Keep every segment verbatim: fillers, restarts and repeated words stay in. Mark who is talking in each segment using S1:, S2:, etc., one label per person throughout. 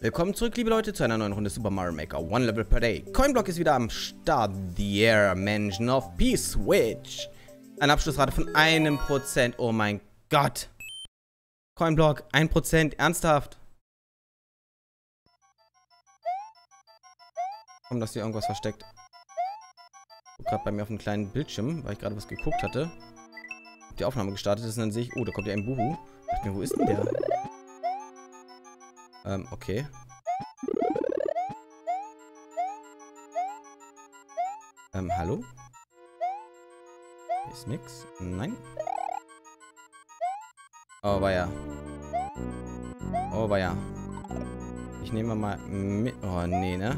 S1: Willkommen zurück, liebe Leute, zu einer neuen Runde Super Mario Maker One Level per Day. Coinblock ist wieder am Start. The Air Mansion of P-Switch. Eine Abschlussrate von einem Prozent. Oh mein Gott. Coinblock, ein Prozent. Ernsthaft? Komm, dass hier irgendwas versteckt. Ich guck gerade bei mir auf einem kleinen Bildschirm, weil ich gerade was geguckt hatte. Hab die Aufnahme gestartet ist und dann sehe ich, oh, da kommt ja ein Buhu. Ich dachte mir, wo ist denn der? Ähm, okay. Ähm, hallo? Hier ist nix. Nein. Oh, war ja. Oh, war ja. Ich nehme mal mit. Oh, nee, ne?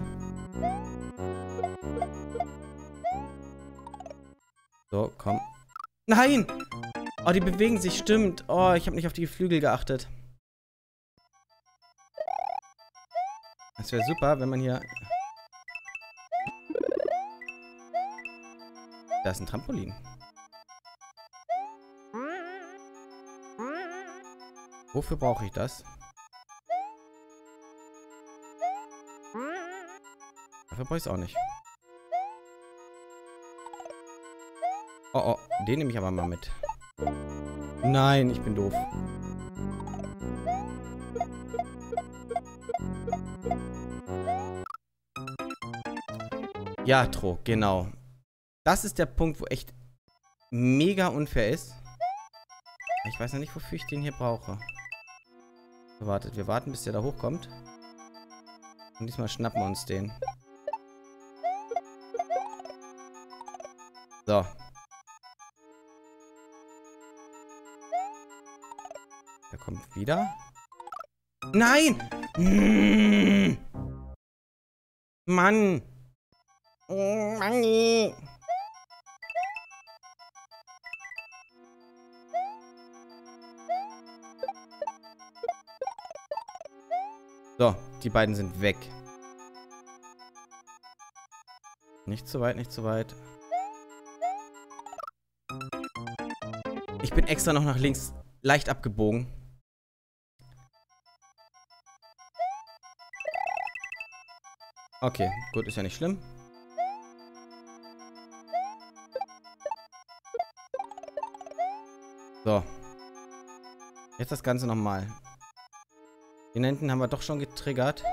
S1: So, komm. Nein! Oh, die bewegen sich, stimmt. Oh, ich habe nicht auf die Flügel geachtet. Das wäre super, wenn man hier... Da ist ein Trampolin. Wofür brauche ich das? Dafür brauche ich es auch nicht. Oh, oh, den nehme ich aber mal mit. Nein, ich bin doof. Ja, Tro, genau. Das ist der Punkt, wo echt mega unfair ist. Ich weiß noch nicht, wofür ich den hier brauche. Wartet, wir warten, bis der da hochkommt. Und diesmal schnappen wir uns den. So. Der kommt wieder. Nein! Mmh. Mann! Oh, Mann! So, die beiden sind weg. Nicht zu weit, nicht zu weit. Ich bin extra noch nach links leicht abgebogen. Okay, gut, ist ja nicht schlimm. So. Jetzt das Ganze nochmal. Den hinten haben wir doch schon getriggert.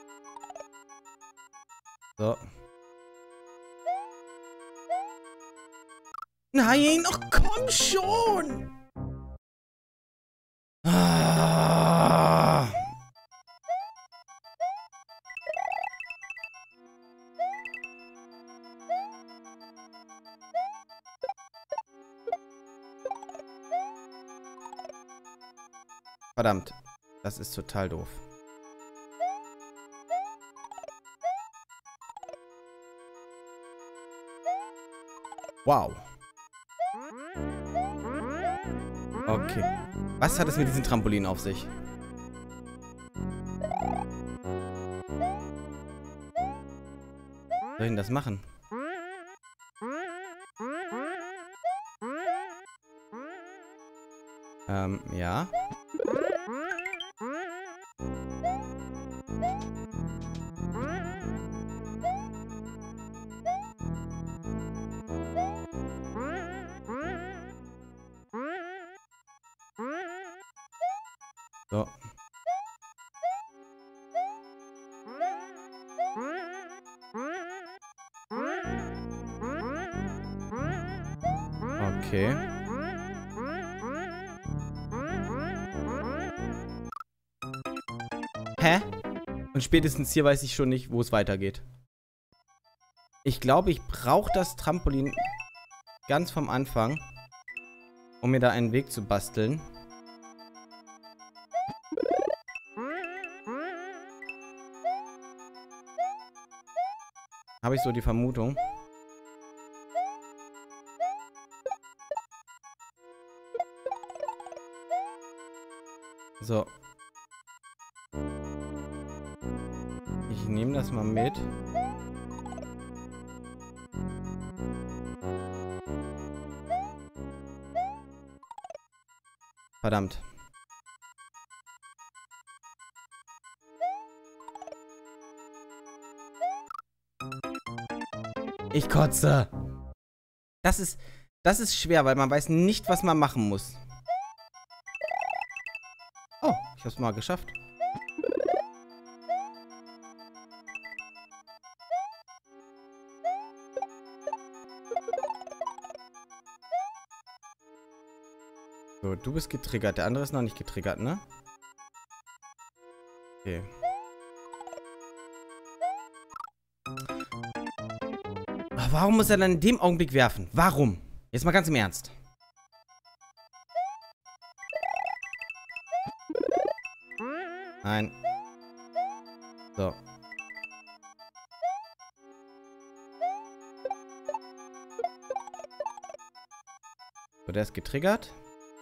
S1: So. Nein, ach komm schon! Ah. Verdammt. Das ist total doof. Wow. Okay. Was hat es mit diesem Trampolin auf sich? Soll ich denn das machen? Ähm, ja. So. Okay. Hä? Und spätestens hier weiß ich schon nicht, wo es weitergeht. Ich glaube, ich brauche das Trampolin ganz vom Anfang, um mir da einen Weg zu basteln. Habe ich so die Vermutung. So. Ich nehme das mal mit. Verdammt. Ich kotze. Das ist, das ist schwer, weil man weiß nicht, was man machen muss. Oh, ich hab's mal geschafft. So, du bist getriggert. Der andere ist noch nicht getriggert, ne? Okay. Ach, warum muss er dann in dem Augenblick werfen? Warum? Jetzt mal ganz im Ernst. Nein. So. So, der ist getriggert.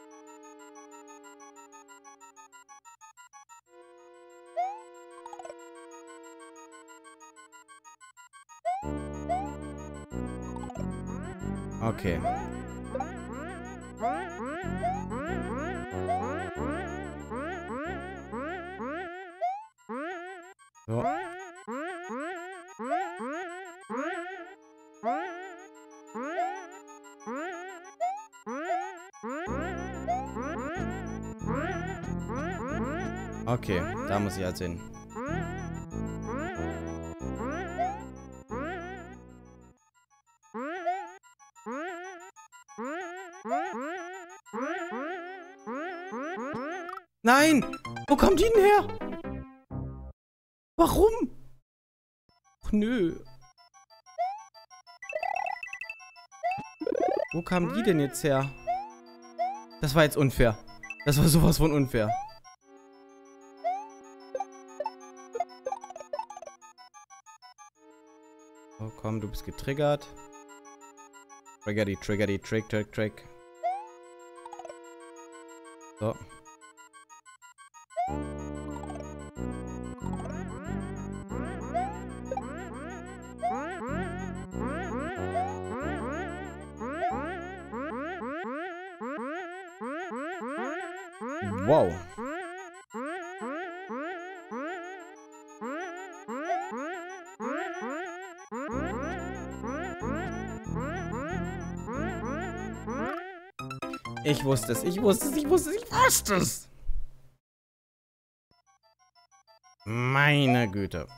S1: Okay. So. Okay, da muss ich jetzt hin. Nein! Wo kommt die denn her? Warum? Ach, nö. Wo kam die denn jetzt her? Das war jetzt unfair. Das war sowas von unfair. Oh, komm, du bist getriggert. Trigger die, trigger die, trick, trick, trick. So. Wow. Ich wusste es, ich wusste es, ich wusste es, ich wusste es. Meine Güte.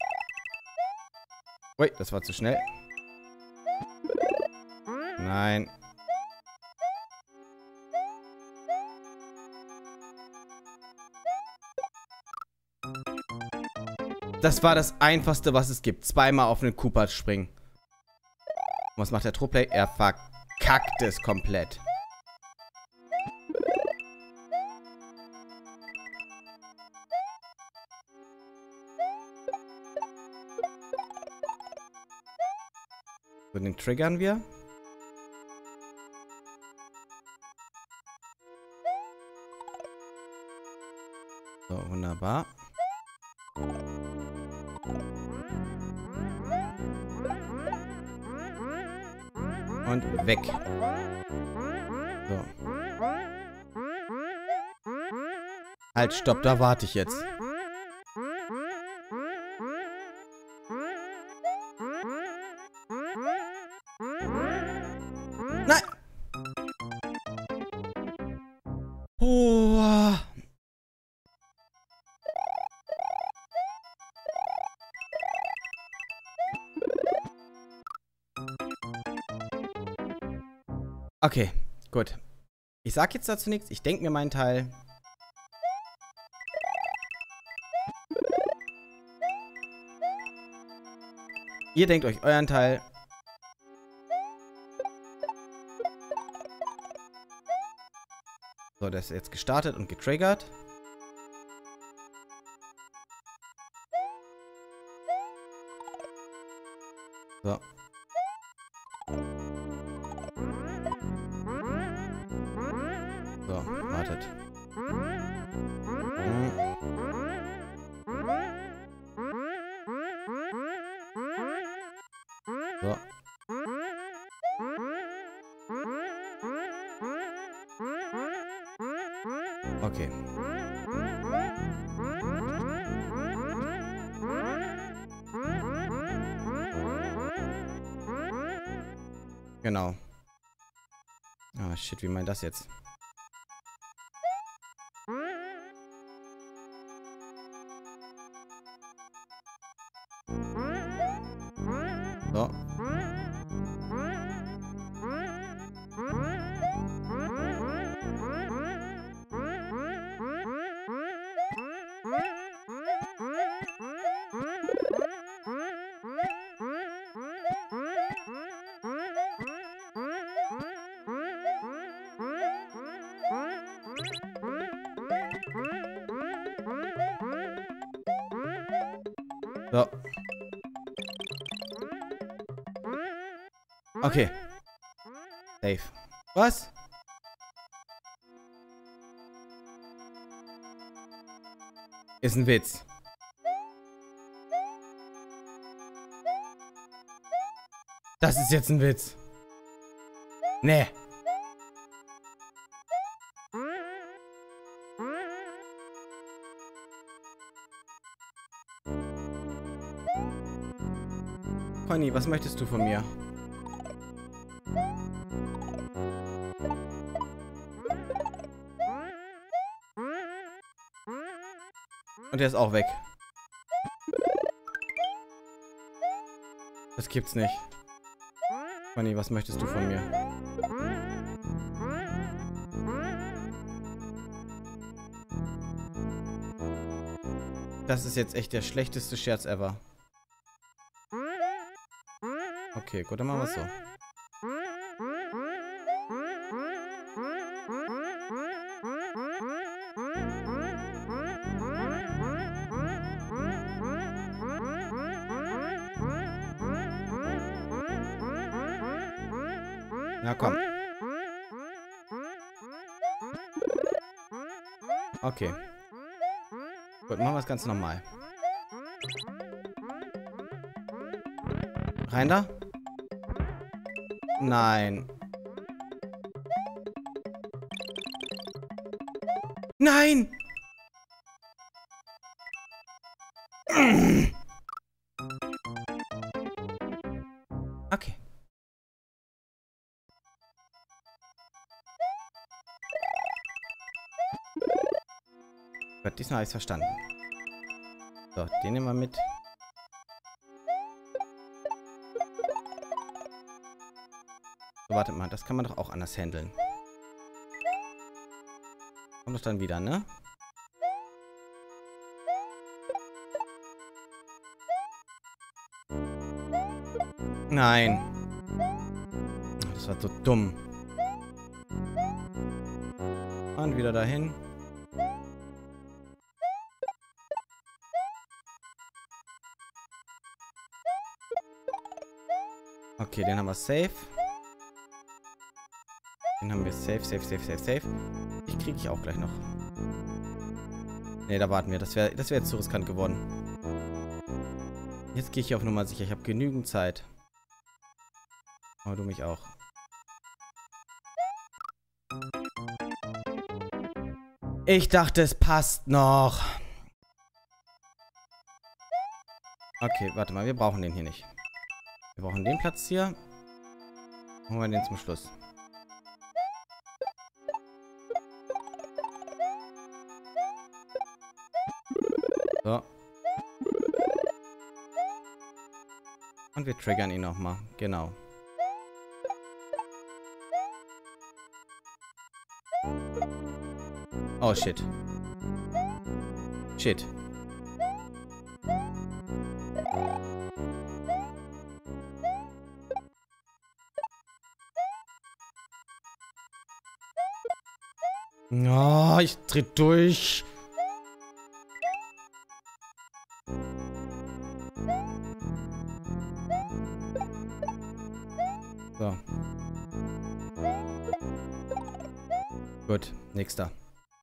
S1: Ui, das war zu schnell. Nein. Das war das Einfachste, was es gibt. Zweimal auf einen Koopa springen. Und was macht der Troplay? Er verkackt es komplett. So, den triggern wir. So, wunderbar. Und weg. So. Halt, stopp, da warte ich jetzt. Nein! Oh. Okay, gut. Ich sag jetzt dazu nichts. Ich denke mir meinen Teil. Ihr denkt euch euren Teil. So, das ist jetzt gestartet und getriggert. So. So, wartet. Hm. So. Okay. Genau. Ah, shit, wie meint das jetzt? So. So. Okay. Safe. Was? Ist ein Witz. Das ist jetzt ein Witz. Nee. Conny, was möchtest du von mir? Und der ist auch weg. Das gibt's nicht. Conny, was möchtest du von mir? Das ist jetzt echt der schlechteste Scherz ever. Okay, gut, dann machen wir es so. Na komm. Okay. Gut, machen wir es ganz normal. Rein da? Nein. Nein! Okay. Gut, diesmal habe ich es verstanden. So, den nehmen wir mit. So, wartet mal, das kann man doch auch anders handeln. Kommt doch dann wieder, ne? Nein. Das war so dumm. Und wieder dahin. Okay, den haben wir safe. Den haben wir safe, safe, safe, safe, safe. Ich kriege ich auch gleich noch. Ne, da warten wir. Das wäre das wär jetzt zu riskant geworden. Jetzt gehe ich auf Nummer sicher. Ich habe genügend Zeit. Aber du mich auch. Ich dachte, es passt noch. Okay, warte mal. Wir brauchen den hier nicht. Wir brauchen den Platz hier. Holen wir den zum Schluss. So. Und wir triggern ihn nochmal. Genau. Oh, shit. Shit. Oh, ich dreh durch. So. Gut, nächster.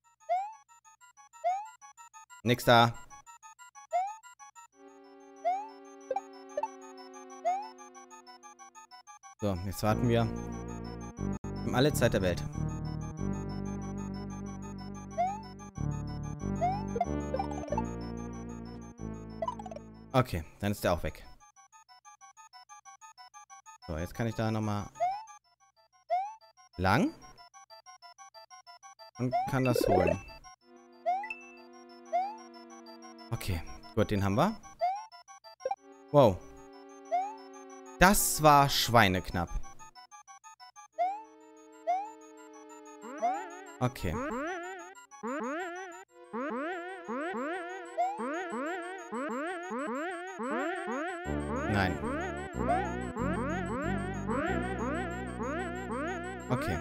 S1: Nächster. So, jetzt warten wir. Wir haben alle Zeit der Welt. Okay, dann ist der auch weg. So, jetzt kann ich da nochmal Lang. Und kann das holen. Okay, gut, den haben wir. Wow. Das war schweineknapp. Okay. Nein. Okay.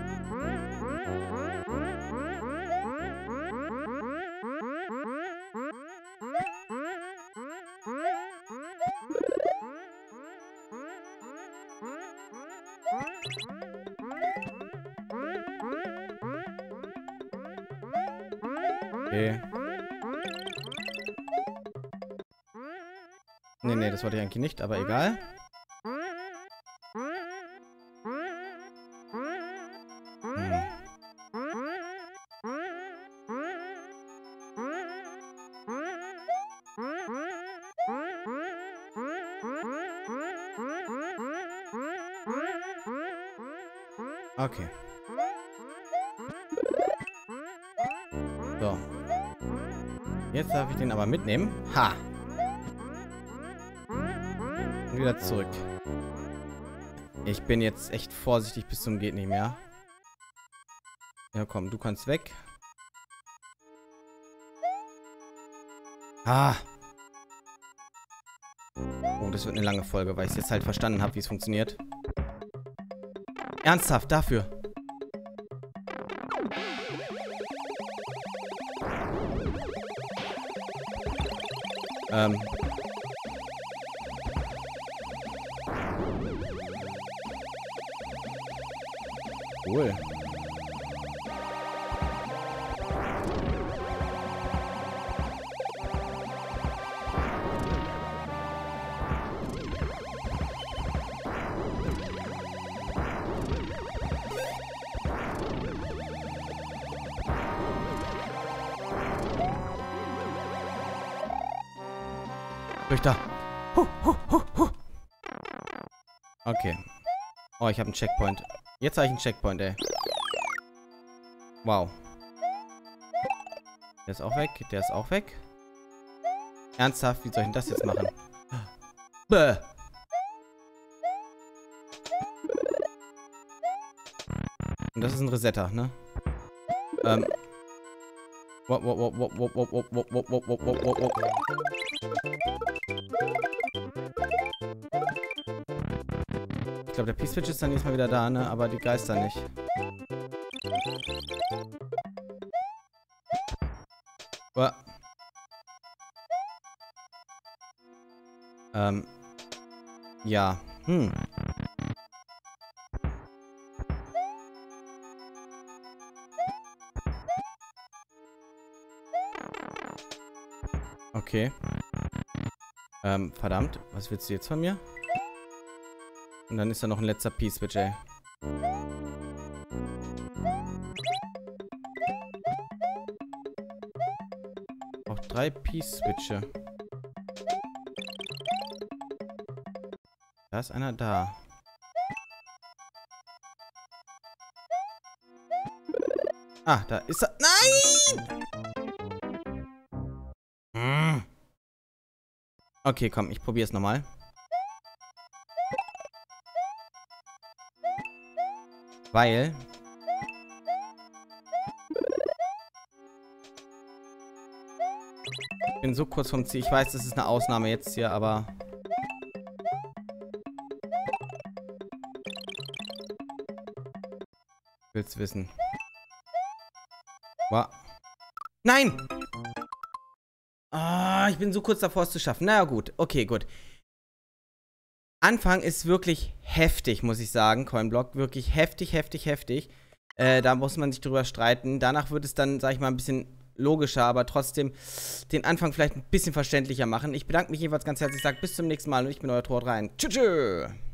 S1: Okay. Nee, nee, das wollte ich eigentlich nicht, aber egal. Hm. Okay. So. Jetzt darf ich den aber mitnehmen. Ha! Und wieder zurück. Ich bin jetzt echt vorsichtig bis zum geht nicht mehr. Ja, komm, du kannst weg. Ah! Oh, das wird eine lange Folge, weil ich es jetzt halt verstanden habe, wie es funktioniert. Ernsthaft, dafür. Ähm. Cool. Durch da. Huh, huh, huh, huh. Okay. Oh, ich habe einen Checkpoint. Jetzt habe ich einen Checkpoint, ey. Wow. Der ist auch weg. Der ist auch weg. Ernsthaft, wie soll ich denn das jetzt machen? Bäh. Und das ist ein Resetter, ne? Ähm. Wop, wop, wop, wop, wop, wop, wop, wop, wop, wop, wop, wop, wop. Ich glaube, der P-Switch ist dann jetzt mal wieder da, ne? Aber die Geister nicht. Uah. Ähm. Ja. Hm. Okay. Ähm, verdammt. Was willst du jetzt von mir? Und dann ist da noch ein letzter P-Switch, ey. Auch drei P-Switche. Da ist einer da. Ah, da ist er. Nein! Hm. Okay, komm, ich probiere es nochmal. Weil... Ich bin so kurz vom Ziel. Ich weiß, das ist eine Ausnahme jetzt hier, aber... Ich will's wissen. Wow. Nein! Ah, ich bin so kurz davor, es zu schaffen. Na ja, gut. Okay, gut. Anfang ist wirklich heftig, muss ich sagen. Coinblock, wirklich heftig, heftig, heftig. Äh, da muss man sich drüber streiten. Danach wird es dann, sag ich mal, ein bisschen logischer, aber trotzdem den Anfang vielleicht ein bisschen verständlicher machen. Ich bedanke mich jedenfalls ganz herzlich, sage bis zum nächsten Mal und ich bin euer Tor rein. Tschüss.